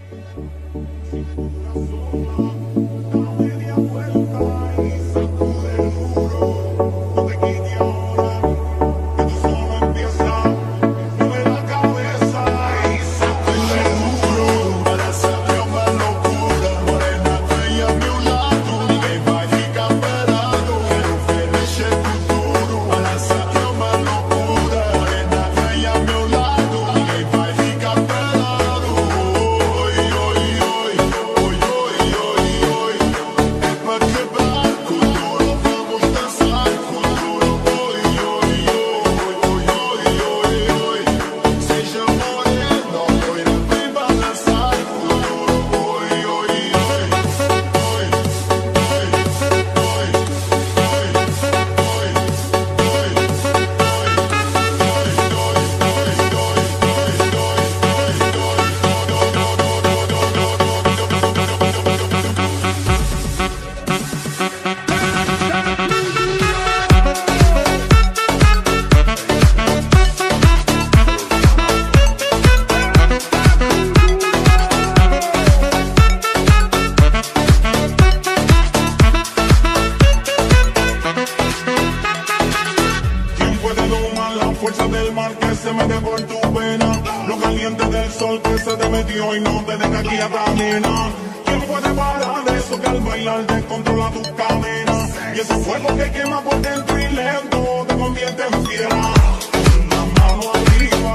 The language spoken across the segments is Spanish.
fuerza del mar que se mete por tu vena, lo caliente del sol que se te metió y no te deja aquí atamena. ¿Quién puede parar eso que al bailar descontrola tus cadenas? Y ese fuego que quema por dentro y lento te convierte en fiera. Una mano arriba,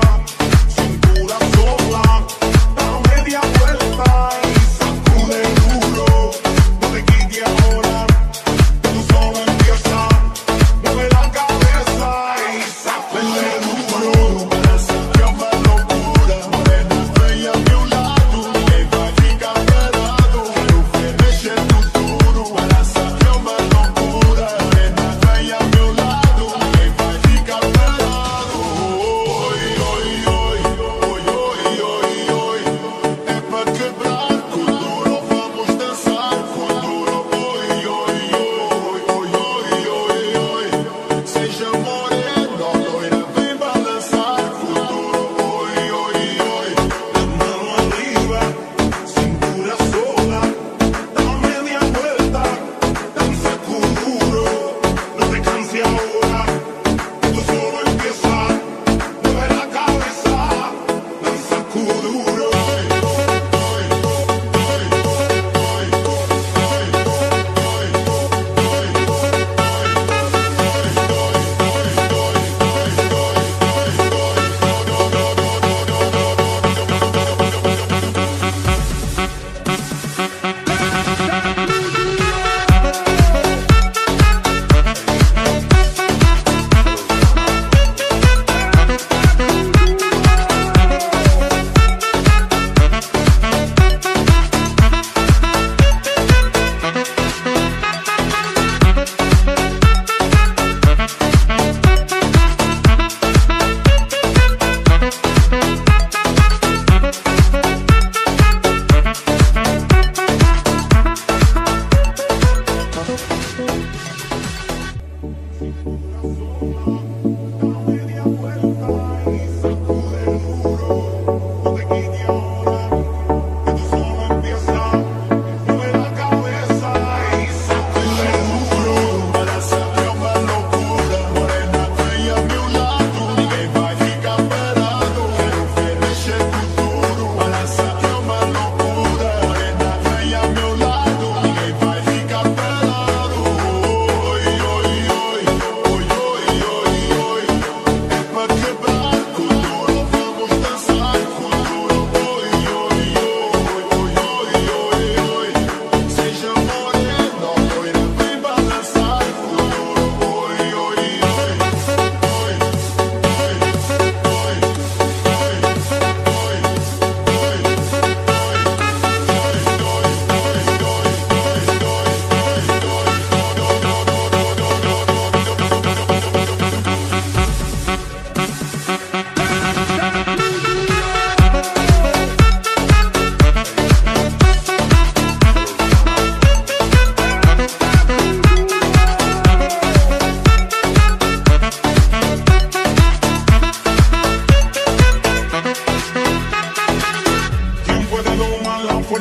cintura sola, da media vuelta y sacude duro. No te quites ahora, que tú solo empieza. Mueve la cabeza y sacude duro. Para sacar más locura, morena bella a mi lado, que va a ficar pelado. Quiero que me eche tu duro. Para sacar más locura, morena bella a mi lado, que va a ficar pelado.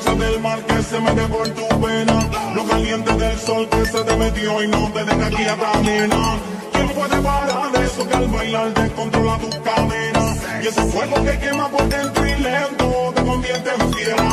fuerza del mar que se mete por tu vena, lo caliente del sol que se te metió y no te deja quieta, nena. ¿Quién puede parar eso que al bailar descontrola tus cadenas? Y ese fuego que quema por dentro y lento te convierte en fiera.